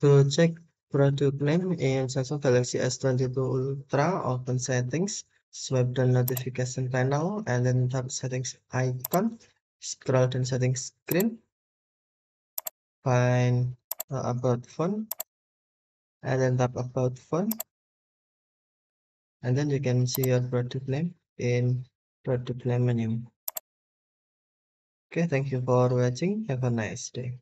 To check product name in Samsung Galaxy S22 Ultra, open settings, swipe the notification panel, and then tap settings icon. Scroll down settings screen, find about phone, and then tap about phone, and then you can see your product name in product name menu. Okay, thank you for watching. Have a nice day.